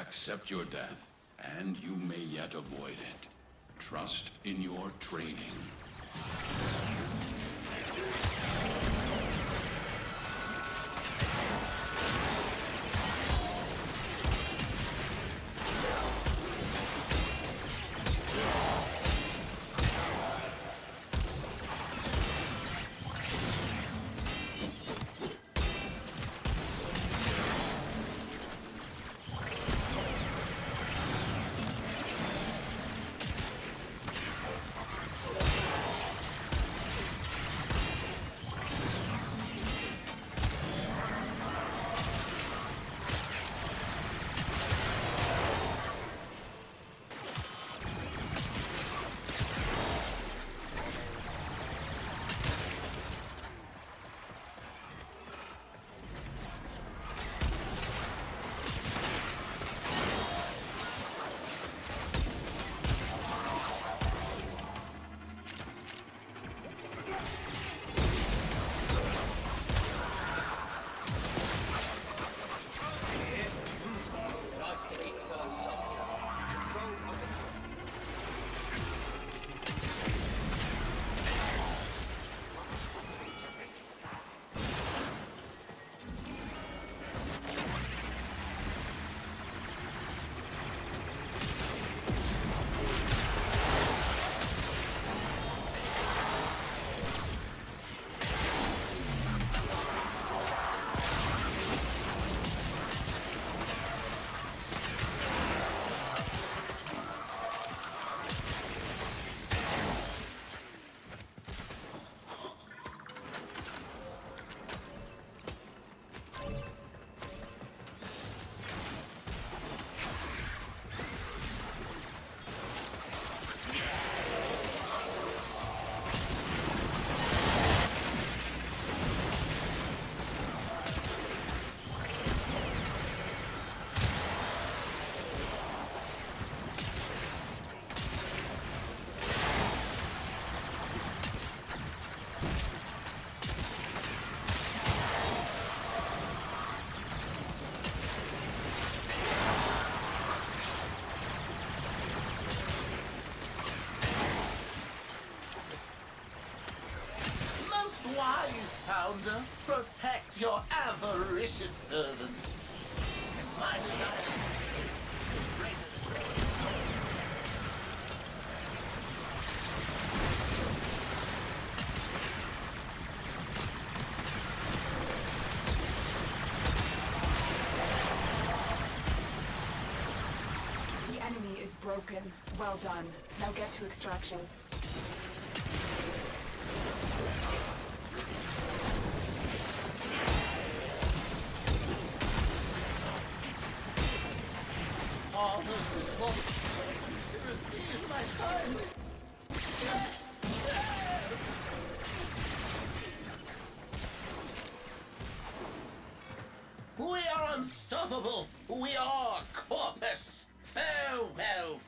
Accept your death, and you may yet avoid it. Trust in your training. Wise founder, protect your avaricious servant. My desire. The enemy is broken. Well done. Now get to extraction. All this is false. To receive my son. We are unstoppable. We are Corpus. Farewell,